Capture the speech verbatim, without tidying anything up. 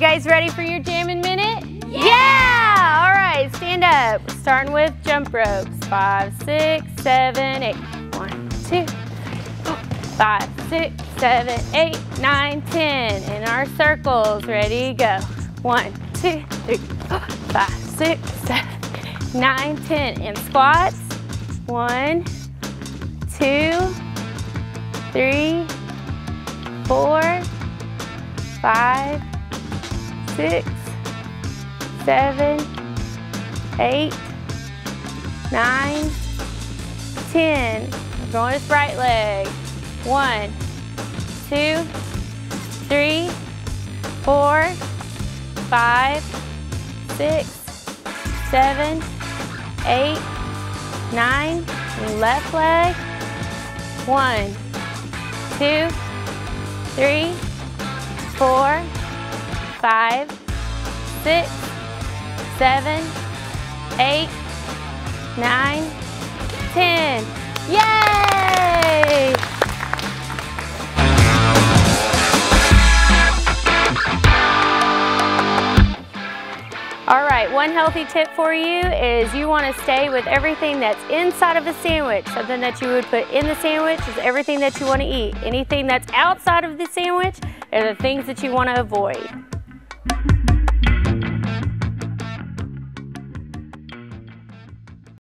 guys ready for your Jammin Minute? Yeah! yeah! All right, stand up. We're starting with jump ropes. Five, six, seven, eight. One, two, four, five, six, seven, eight, nine, ten. In our circles, ready, go. One, two, three, four, five, six, seven, eight, nine, ten. In squats. One, two, three, four, five, six, seven, eight, nine, ten. We're going with right leg. One, two, three, four, five, six, seven, eight, nine. Left leg. One, two, three, four, five, six, seven, eight, nine, ten. Yay! All right, one healthy tip for you is you want to stay with everything that's inside of the sandwich. Something that you would put in the sandwich is everything that you want to eat. Anything that's outside of the sandwich are the things that you want to avoid.